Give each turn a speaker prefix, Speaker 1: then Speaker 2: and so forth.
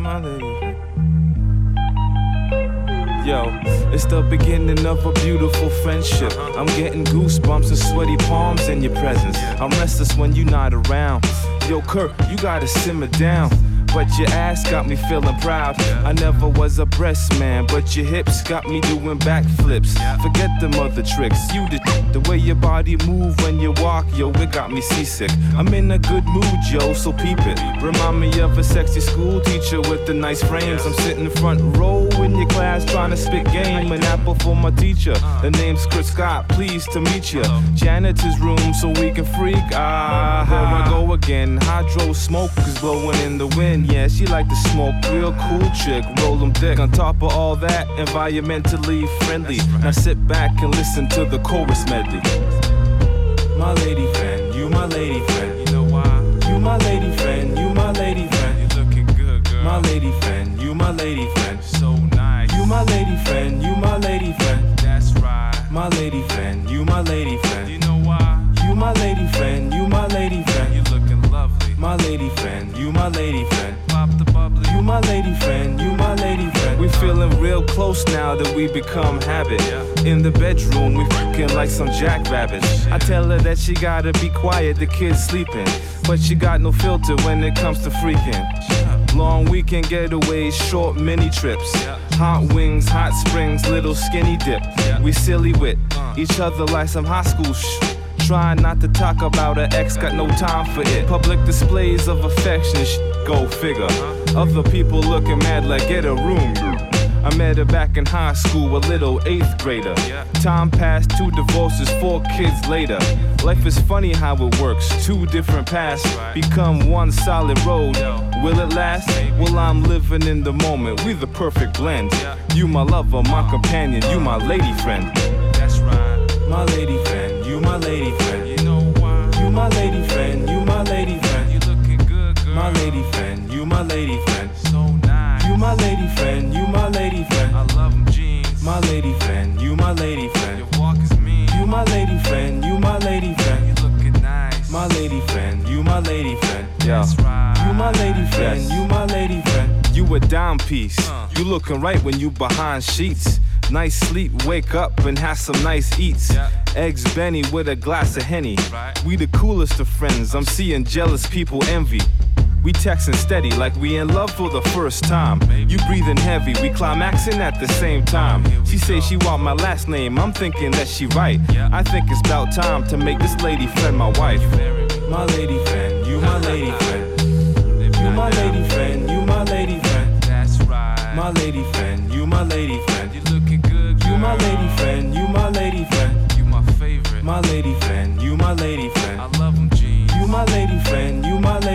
Speaker 1: my lady friend. Yo, it's the beginning of a beautiful friendship. I'm getting goosebumps and sweaty palms in your presence. I'm restless when you're not around. Yo, Kurt, you gotta simmer down. But your ass got me feeling proud. I never was a breast man, but your hips got me doing backflips. Forget them other tricks. You the way your body move when you walk, yo, it got me seasick. I'm in a good mood, yo, so peep it. Remind me of a sexy school teacher with the nice frames. I'm sitting front row in your class trying to spit game. An apple for my teacher. The name's Chris Scott, pleased to meet you. Janitor's room so we can freak. Ah, there I go again. Hydro smoke is blowing in the wind. Yeah, she like to smoke, real cool chick, roll them thick. On top of all that, environmentally friendly. Now sit back and listen to the chorus medley. My lady friend, you my lady friend. You know why? You my lady friend, you my lady friend. You looking good, girl. My lady friend, you my lady friend. So nice. You my lady friend, you my lady friend. That's right. My lady friend, you my lady friend. You know why? You my lady friend, you my lady friend. You looking lovely. My lady friend, you my lady friend. Pop the bubbly. You my lady friend, you my lady friend. We feeling real close now that we become habit. In the bedroom, we fucking like some jackrabbits. I tell her that she gotta be quiet, the kid's sleeping. But she got no filter when it comes to freaking. Long weekend getaways, short mini trips. Hot wings, hot springs, little skinny dip. We silly with each other like some high school shit. Trying not to talk about her ex, got no time for it. Public displays of affection, go figure. Other people looking mad like get a room. I met her back in high school, a little 8th grader. Time passed, 2 divorces, 4 kids later. Life is funny how it works, 2 different paths become one solid road. Will it last? Well, I'm living in the moment, we the perfect blend. You my lover, my companion, you my lady friend. That's right. My lady friend, you my lady friend. You know why? You my lady friend, you my lady friend. You looking good, girl. My lady friend, you my lady friend. So nice. You my lady friend, you my lady friend. I love them jeans. My lady friend, you my lady friend. Your walk is mean. You my lady friend, you my lady friend. You looking nice. My lady friend, you my lady friend. That's right. You my lady friend, you my lady friend. You a dime piece. You looking right when you behind sheets. Nice sleep, wake up and have some nice eats. Eggs Benny with a glass of Henny. We the coolest of friends, I'm seeing jealous people envy. We texting steady like we in love for the first time. You breathing heavy, we climaxing at the same time. She say she want my last name, I'm thinking that she right. I think it's about time to make this lady friend my wife. My lady friend, you my lady friend. You my lady friend, you my lady friend. That's right. My lady friend, you my lady friend. You looking good, girl. You my lady friend, you my lady friend. You my favorite. My lady friend, you my lady friend. I love them jeans. You my lady friend, you my lady friend.